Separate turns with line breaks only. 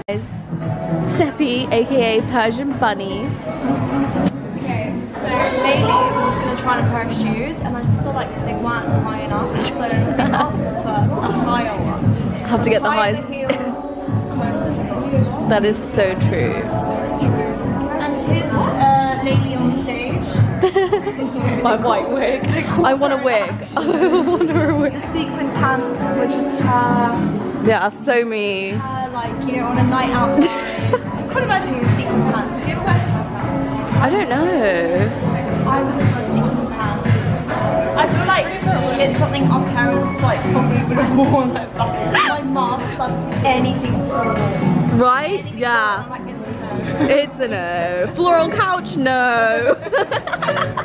Sepii, aka Persian Bunny.
Okay, so lately I was going to try on a pair of shoes and I just feel like they weren't high enough, so I asked them for a higher one.
Have to get the highest.
The heels closer to the
That is so true.
And here's lady on stage.
My white wig. I want a wig. I want a wig.
The sequin pants were just her.
Yeah, so me.
Like, you know, on a night out vibe. I couldn't imagine you in sequin pants. Would you ever wear sequin pants?
I don't know.
I would wear sequin pants. I feel like it's something our parents like probably would have worn like back. My mom loves anything floral.
Right?
Anything
Yeah.
floral, I'm like, it's a no.
It's a no. Floral couch, no.